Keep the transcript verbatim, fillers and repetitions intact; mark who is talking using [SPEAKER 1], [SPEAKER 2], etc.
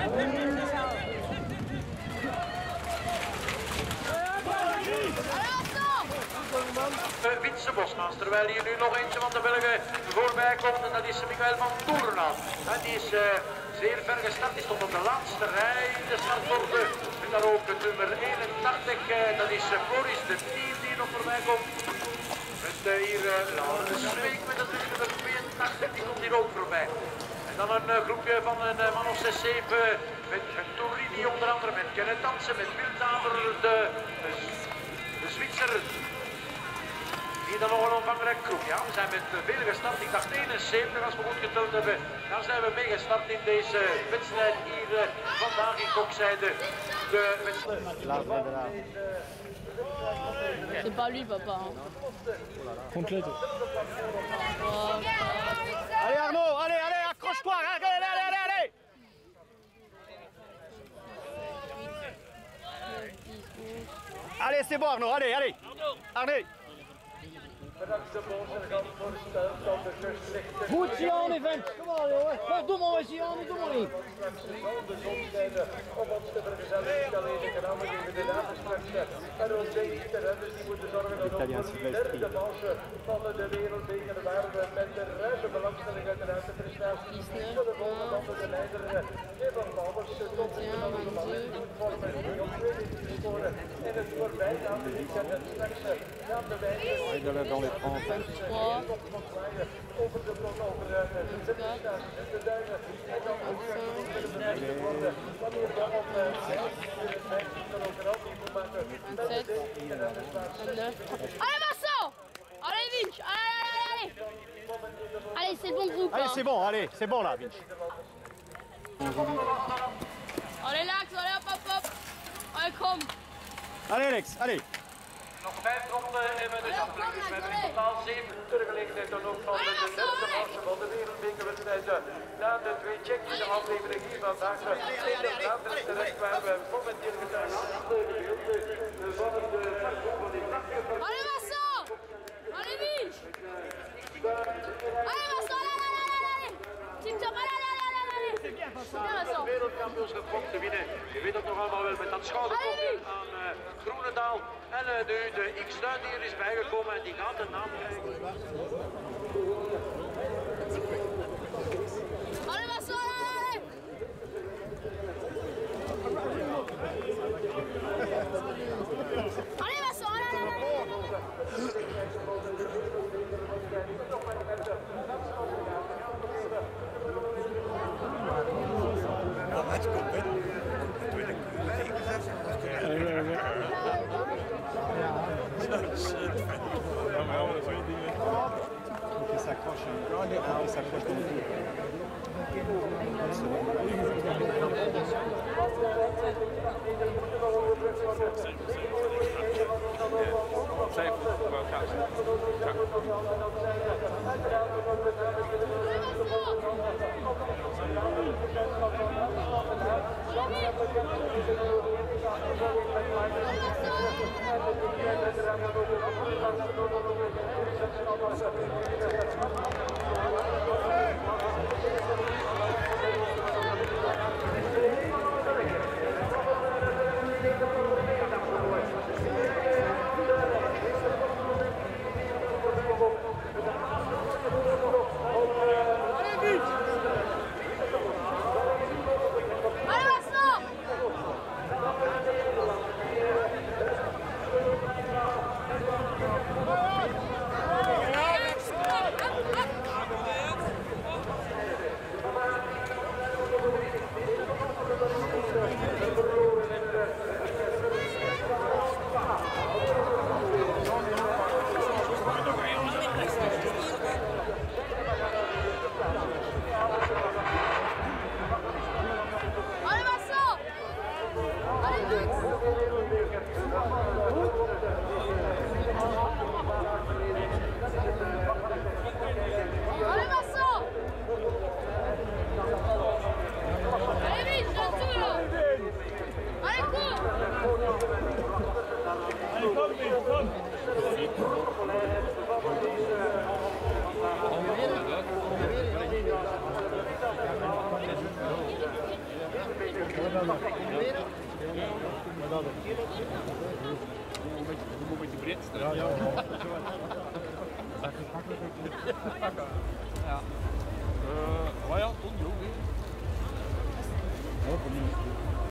[SPEAKER 1] Wietse Bosmans, terwijl hier nu nog eentje van de Belgen voorbij komt en dat is Michael van Toornal. En die is uh, zeer ver gestart, die stond op de laatste rij in de startborde. En dan ook het nummer eenentachtig, uh, dat is uh, Floris de Tier die nog voorbij komt. Met uh, hier uh, Laurens Zweek met het nummer tweeëntachtig, die komt hier ook voorbij. En dan een uh, groepje van een uh, man of zes zeven met Torini onder andere, met Kenneth Hansen, met Wildhamer, de, de, de Zwitser. Hier dan nog een omvangrijk groep. Ja, we zijn met veel gestart. Ik dacht eenenzeventig als we goed geteld hebben. Dan zijn we mee gestart in deze wedstrijd hier uh, vandaag in Kokzijde. De wedstrijd.
[SPEAKER 2] C'est pas lui, papa.
[SPEAKER 3] Complète.
[SPEAKER 2] Oh.
[SPEAKER 3] Allez Arnaud, allez, allez, accroche-toi, allez, allez, allez, allez. Allez, c'est bon Arnaud, allez, allez. Arnaud.
[SPEAKER 4] Goed Jan, even. Kom maar jongen. Kom, doe maar eens Jan, doe maar niet.
[SPEAKER 1] Om ons te vergezellen, niet alleen de kanamen die we de namen straks en ook deze renners die moeten zorgen dat we voor die derde manche van de wereldbeker waar we met de ruime belangstelling uiteraard de prestaties zullen volgen onder de leider Evan Bouwers tot de vormen die op tweede scoren in het voorbijgaande weekend en straks gaan de wijze over de blok over de prestaties en de duinen en dan ook de bedrijven worden wanneer we op vijftien dan ook een auto moet maken met de dertien en de zwaarste.
[SPEAKER 2] Allez Vincent! Allez Vinch! Allez, allez, allez! Allez, c'est le bon groupe.
[SPEAKER 3] Allez,
[SPEAKER 2] hein.
[SPEAKER 3] c'est bon, allez, c'est bon là, Vinch.
[SPEAKER 2] Allez Lax, allez hop hop hop! Allez kom!
[SPEAKER 3] Allez Alex, allez.
[SPEAKER 1] Nog vijf ronden hebben we dus afgelegd met in totaal zeven teruggelegdheid dan ook van de derde marge van de wereldbekerwedstrijd. Na de twee Tsjechische afleveringen hier vandaag in de Vlaanderen terecht waar we momenteel getuigen van de beelden van de parcours van die prachtige
[SPEAKER 2] Allez Vincent! Allez Vinch! Allez Vincent, allez, allez, allez, allez! Tip top, allez, allez, allez, allez! C'est bien Vincent!
[SPEAKER 1] Het wereldkampioenschap komt te winnen. Je weet dat nog allemaal wel met dat schouderkopje aan uh, Groenendaal. En uh, de, de X-Duin die er is bijgekomen en die gaat een naam krijgen.
[SPEAKER 2] Allez Vincent, allez, allez! Allez Vincent, allez, allez, allez!
[SPEAKER 3] Il s'accroche, il s'accroche dans le dos.
[SPEAKER 5] Safe World Cup.
[SPEAKER 1] Op
[SPEAKER 5] Een beetje Brits.
[SPEAKER 3] Ja, ja.
[SPEAKER 5] Ja. Uh, maar ja, Ton, joh.
[SPEAKER 3] Hoop niet.